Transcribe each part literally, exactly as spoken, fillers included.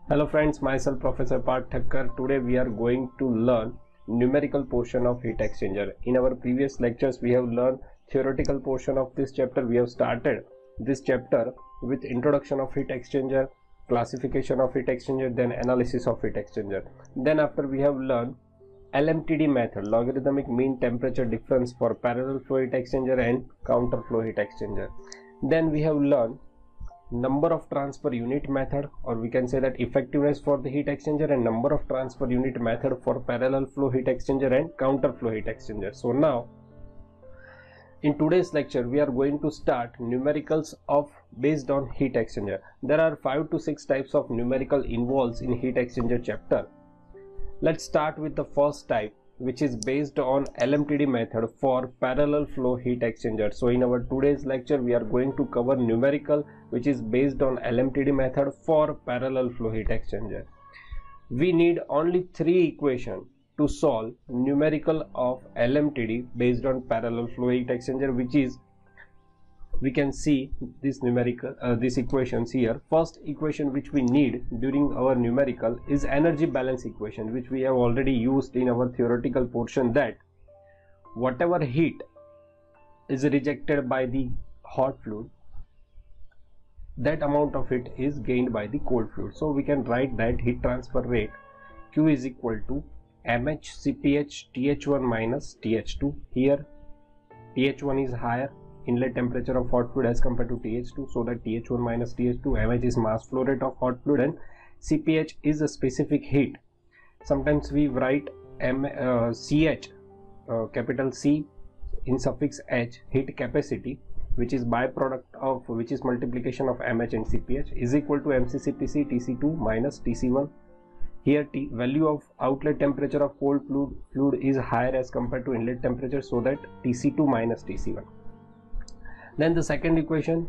Hello friends, myself Professor Parth Thakkar. Today we are going to learn numerical portion of heat exchanger. In our previous lectures we have learned theoretical portion of this chapter. We have started this chapter with introduction of heat exchanger, classification of heat exchanger, then analysis of heat exchanger. Then after we have learned L M T D method, logarithmic mean temperature difference for parallel flow heat exchanger and counter flow heat exchanger. Then we have learned number of transfer unit method, or we can say that effectiveness for the heat exchanger, and number of transfer unit method for parallel flow heat exchanger and counter flow heat exchanger. So now in today's lecture we are going to start numericals of based on heat exchanger. There are five to six types of numerical involved in heat exchanger chapter. Let's start with the first type, which is based on L M T D method for parallel flow heat exchanger. So in our today's lecture we are going to cover numerical which is based on L M T D method for parallel flow heat exchanger. We need only three equations to solve numerical of L M T D based on parallel flow heat exchanger, which is, we can see this numerical uh, these equations here. First equation which we need during our numerical is energy balance equation, which we have already used in our theoretical portion, that whatever heat is rejected by the hot fluid, that amount of it is gained by the cold fluid. So we can write that heat transfer rate Q is equal to mH Cph T H one minus T H two. Here T H one is higher, inlet temperature of hot fluid, as compared to T H two, so that T H one minus T H two, mH is mass flow rate of hot fluid, and Cph is a specific heat. Sometimes we write M, uh, Ch, uh, capital C in suffix H, heat capacity, which is byproduct of which is multiplication of mH and Cph, is equal to M C C P C T C two minus T C one. Here T value of outlet temperature of cold fluid, fluid is higher as compared to inlet temperature, so that T C two minus T C one. Then the second equation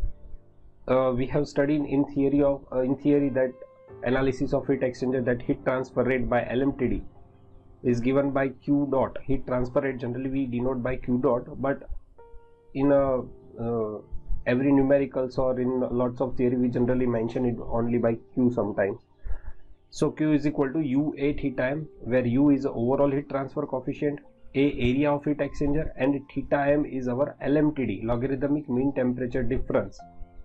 uh, we have studied in theory of uh, in theory that analysis of heat exchanger, that heat transfer rate by L M T D is given by Q dot. Heat transfer rate generally we denote by Q dot, but in a uh, every numericals or in lots of theory we generally mention it only by Q sometimes. So Q is equal to U A theta m, where U is the overall heat transfer coefficient, A area of heat exchanger, and theta m is our L M T D, logarithmic mean temperature difference.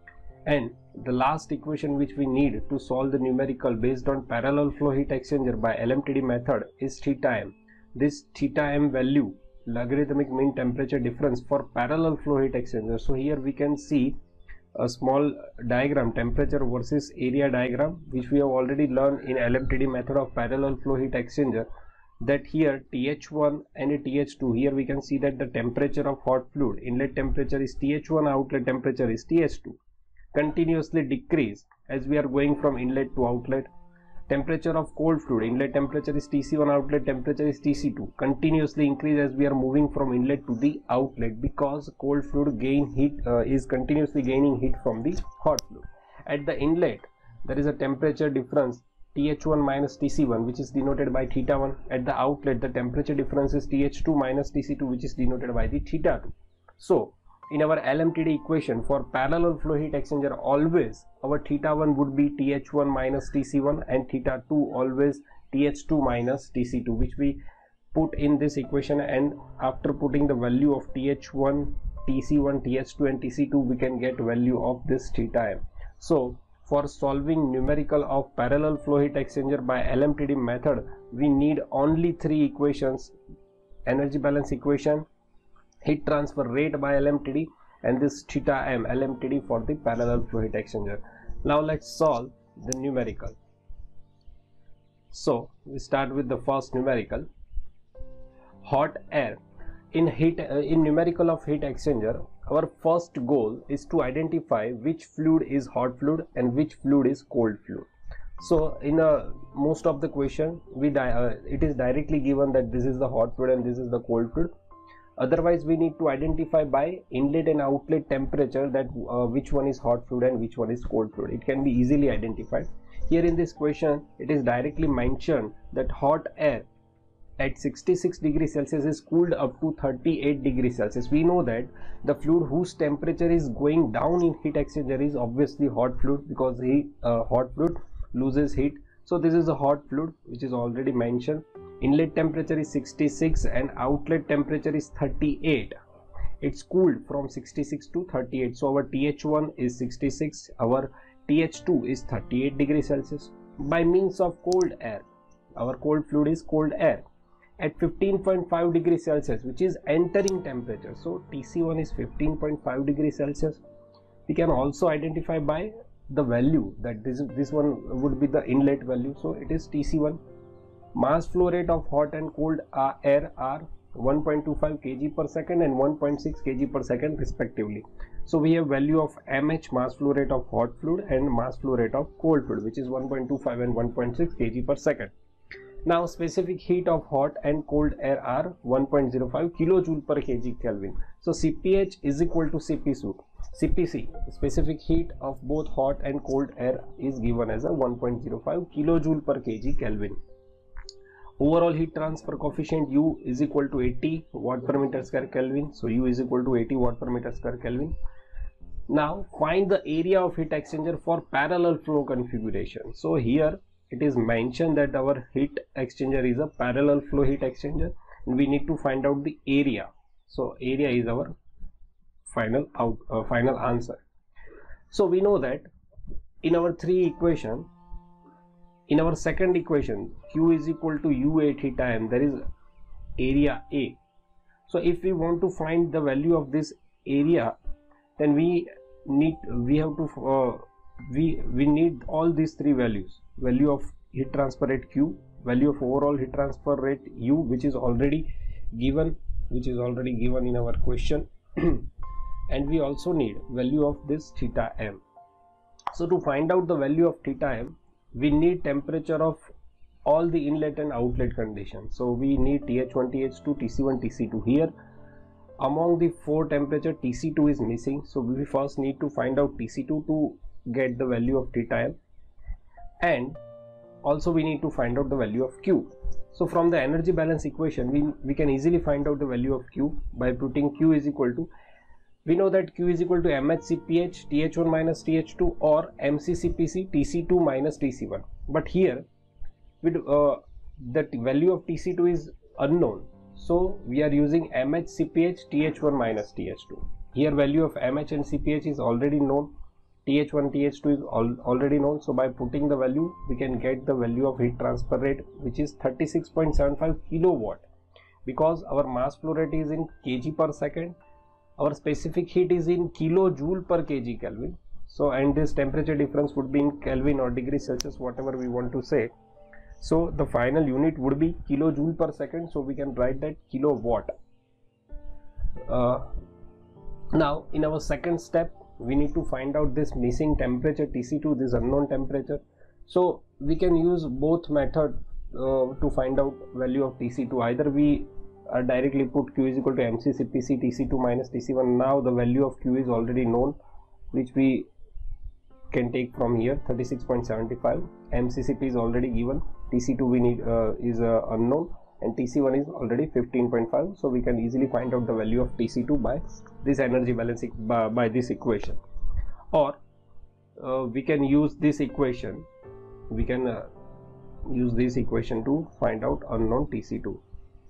And the last equation which we need to solve the numerical based on parallel flow heat exchanger by L M T D method is theta m. This theta m value, logarithmic mean temperature difference for parallel flow heat exchanger. So here we can see a small diagram, temperature versus area diagram, which we have already learned in L M T D method of parallel flow heat exchanger, that here T H one and T H two, here we can see that the temperature of hot fluid, inlet temperature is T H one, outlet temperature is T H two, continuously decrease as we are going from inlet to outlet. Temperature of cold fluid, inlet temperature is T C one, outlet temperature is T C two, continuously increase as we are moving from inlet to the outlet, because cold fluid gain heat uh, is continuously gaining heat from the hot fluid. At the inlet there is a temperature difference T H one minus T C one, which is denoted by theta one. At the outlet the temperature difference is T H two minus T C two, which is denoted by the theta two. So in our L M T D equation for parallel flow heat exchanger, always our theta one would be T H one minus T C one, and theta two always T H two minus T C two, which we put in this equation, and after putting the value of T H one, T C one, T H two and T C two, we can get value of this theta m. So for solving numerical of parallel flow heat exchanger by L M T D method, we need only three equations: energy balance equation, heat transfer rate by L M T D, and this theta m, L M T D for the parallel flow heat exchanger. Now let's solve the numerical. So we start with the first numerical, hot air. In heat uh, in numerical of heat exchanger, our first goal is to identify which fluid is hot fluid and which fluid is cold fluid. So in a most of the question we uh, it is directly given that this is the hot fluid and this is the cold fluid. Otherwise we need to identify by inlet and outlet temperature that uh, which one is hot fluid and which one is cold fluid. It can be easily identified. Here in this question it is directly mentioned that hot air at sixty-six degrees Celsius is cooled up to thirty-eight degrees Celsius. We know that the fluid whose temperature is going down in heat exchanger is obviously hot fluid, because heat, uh, hot fluid loses heat So this is a hot fluid which is already mentioned. Inlet temperature is sixty-six and outlet temperature is thirty-eight. It's cooled from sixty-six to thirty-eight. So our T H one is sixty-six, our T H two is thirty-eight degrees Celsius. By means of cold air, our cold fluid is cold air at fifteen point five degrees Celsius, which is entering temperature. So T C one is fifteen point five degrees Celsius. We can also identify by the value that this this one would be the inlet value. So it is T C one. Mass flow rate of hot and cold uh, air are one point two five kilograms per second and one point six kilograms per second respectively. So we have value of mH, mass flow rate of hot fluid, and mass flow rate of cold fluid, which is one point two five and one point six kilograms per second. Now specific heat of hot and cold air are one point zero five kilojoule per kg Kelvin. So C P H is equal to C P C. C P C, specific heat of both hot and cold air, is given as a one point zero five kilojoule per kg Kelvin. Overall heat transfer coefficient U is equal to eighty watt per meter square Kelvin. So U is equal to eighty watt per meter square Kelvin. Now find the area of heat exchanger for parallel flow configuration. So here it is mentioned that our heat exchanger is a parallel flow heat exchanger, and we need to find out the area. So area is our final out uh, final answer. So we know that in our three equation, in our second equation, Q is equal to U A theta m, there is area A. So if we want to find the value of this area, then we need we have to uh, we we need all these three values: value of heat transfer rate Q, value of overall heat transfer rate U, which is already given which is already given in our question and we also need value of this theta m. So to find out the value of theta m, we need temperature of all the inlet and outlet conditions. So we need T H one, T H two, T C one, T C two. Here among the four temperature, T C two is missing, so we first need to find out T C two to get the value of theta m, and also we need to find out the value of Q. So from the energy balance equation, we, we can easily find out the value of Q by putting Q is equal to, we know that Q is equal to mHCpH, T H one minus T H two, or MCCpC, T C two minus T C one. But here with uh, the value of T C two is unknown, so we are using mHCpH, T H one minus T H two. Here value of mH and C P H is already known, T H one, T H two is al already known. So by putting the value, we can get the value of heat transfer rate, which is thirty-six point seven five kilowatt. Because our mass flow rate is in kg per second, our specific heat is in kilojoule per kg Kelvin. So and this temperature difference would be in Kelvin or degrees Celsius, whatever we want to say. So the final unit would be kilojoule per second, so we can write that kilowatt. Uh, now in our second step, we need to find out this missing temperature T C two, this unknown temperature. So we can use both method uh, to find out value of T C two. Either we uh, directly put Q is equal to MCCpC, T C two minus T C one. Now the value of Q is already known, which we can take from here, thirty-six point seven five. M C C P is already given, T C two we need uh, is uh, unknown, and T C one is already fifteen point five. So we can easily find out the value of T C two by this energy balance by, by this equation, or uh, we can use this equation we can uh, use this equation to find out unknown T C two.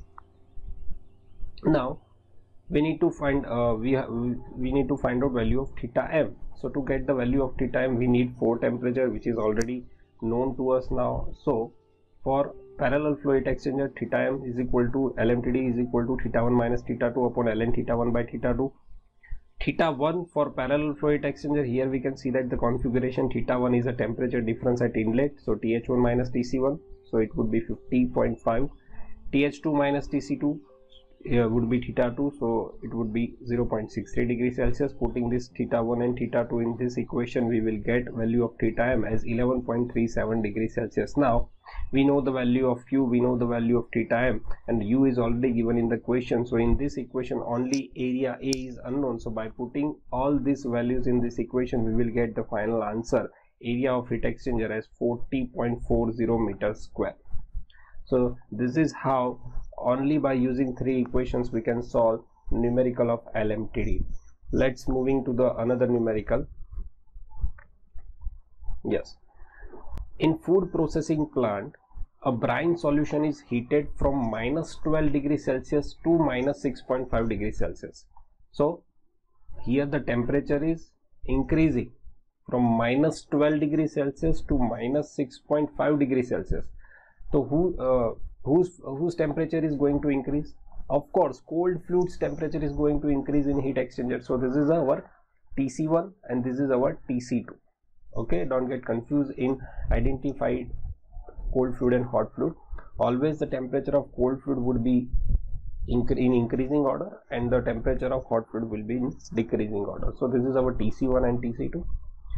Now we need to find uh, we we need to find out value of theta m. So to get the value of theta m, we need four temperature, which is already known to us now. So for parallel flow heat exchanger, theta m is equal to L M T D is equal to theta one minus theta two upon ln theta one by theta two. Theta one for parallel flow heat exchanger, here we can see that the configuration theta one is a temperature difference at inlet, so T H one minus T C one, so it would be fifty point five. T H two minus T C two here would be theta two, so it would be zero point six three degrees Celsius. Putting this theta one and theta two in this equation, we will get value of theta m as eleven point three seven degrees Celsius. Now we know the value of Q, we know the value of theta m, and U is already given in the question. So in this equation only area A is unknown, so by putting all these values in this equation, we will get the final answer, area of heat exchanger, as forty point four zero meters square. So this is how only by using three equations we can solve numerical of L M T D. Let's moving to the another numerical. Yes, In food processing plant, a brine solution is heated from minus twelve degrees Celsius to minus six point five degrees Celsius. So here the temperature is increasing from minus twelve degrees Celsius to minus six point five degrees Celsius. So who uh, whose whose temperature is going to increase? Of course, cold fluid's temperature is going to increase in heat exchanger. So this is our T C one and this is our T C two. Okay, don't get confused in identify cold fluid and hot fluid. Always the temperature of cold fluid would be in increasing order and the temperature of hot fluid will be in decreasing order. So this is our T C one and T C two.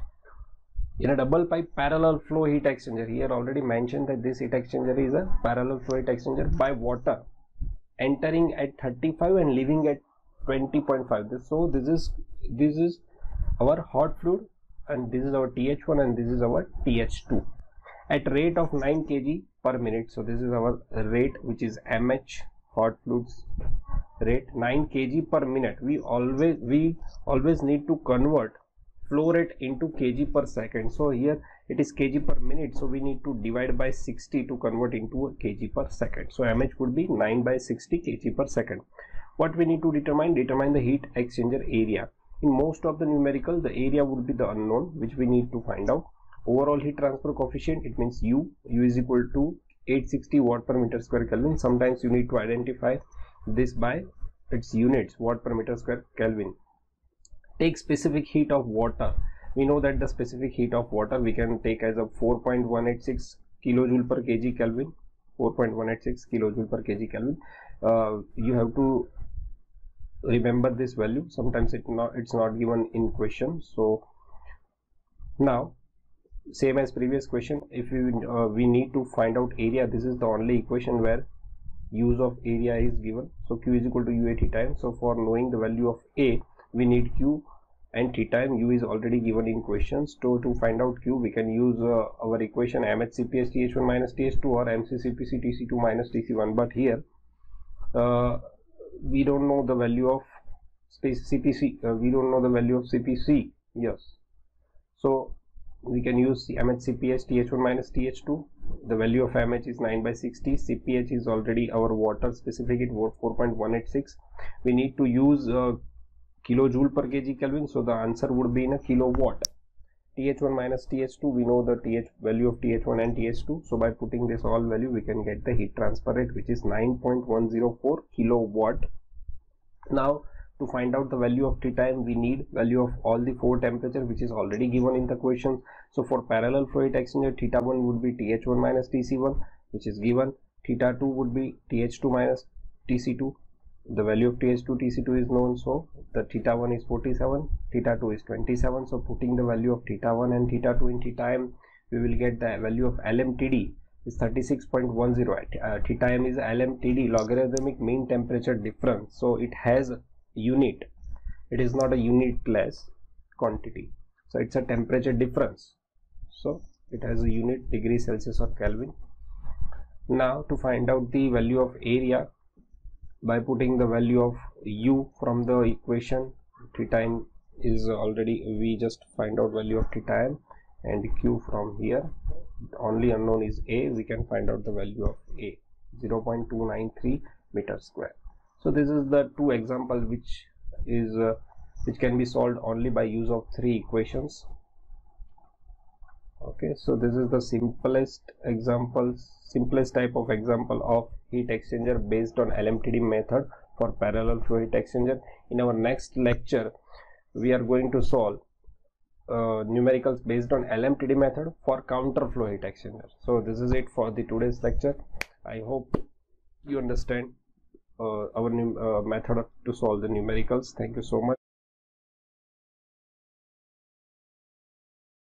In a double pipe parallel flow heat exchanger, here already mentioned that this heat exchanger is a parallel flow heat exchanger by water entering at thirty-five and leaving at twenty point five. So this is this is our hot fluid and this is our T H one and this is our T H two at rate of nine kilograms per minute. So this is our rate, which is M H, hot fluids rate, nine kilograms per minute. We always we always need to convert flow rate into kg per second. So here it is kg per minute, so we need to divide by sixty to convert into a kg per second. So M H would be nine by sixty kg per second. What we need to determine? Determine the heat exchanger area. In most of the numerical, the area would be the unknown, which we need to find out. Overall heat transfer coefficient, it means U. U is equal to eight hundred sixty watt per meter square Kelvin. Sometimes you need to identify this by its units, watt per meter square Kelvin. Take specific heat of water. We know that the specific heat of water we can take as a four point one eight six kilojoule per kg Kelvin. four point one eight six kilojoule per kg Kelvin. Uh, you have to remember this value. Sometimes it not it's not given in question. So now, same as previous question, if we uh, we need to find out area. This is the only equation where use of area is given. So Q is equal to U A theta m. So for knowing the value of A, we need Q and theta m. U is already given in questions. So to find out Q, we can use uh, our equation M H C P as T H one minus T H two or M C C P C T C two minus T C one. But here uh, we don't know the value of space C P C. Uh, we don't know the value of C P C. Yes. So we can use M H C P as T H one minus T H two. The value of M H is nine by sixty. C P H is already our water specific heat, four point one eight six. We need to use uh, kilojoule per kg Kelvin. So the answer would be in a kilowatt. T H one minus T H two, we know the T H value of T H one and T H two. So by putting this all value, we can get the heat transfer rate, which is nine point one zero four kilowatt. Now, to find out the value of theta m, we need value of all the four temperature, which is already given in the question. So for parallel flow heat exchanger, theta one would be T H one minus T C one, which is given. Theta two would be T H two minus T C two. The value of T H two, T C two is known, so the theta one is forty-seven, theta two is twenty-seven. So putting the value of theta one and theta two in theta m, we will get the value of L M T D is thirty-six point one zero. Uh, theta m is L M T D, logarithmic mean temperature difference. So it has unit. It is not a unitless quantity. So it's a temperature difference. So it has a unit, degree Celsius or Kelvin. Now to find out the value of area, by putting the value of U from the equation, theta m is already, we just find out value of theta m, and Q from here. Only unknown is A. We can find out the value of A, zero point two nine three meters square. So this is the two example which is uh, which can be solved only by use of three equations. Okay, so this is the simplest example, simplest type of example of heat exchanger based on L M T D method for parallel flow heat exchanger. In our next lecture, we are going to solve uh, numericals based on L M T D method for counter flow heat exchanger. So this is it for the today's lecture. I hope you understand uh, our new uh, method to solve the numericals. Thank you so much.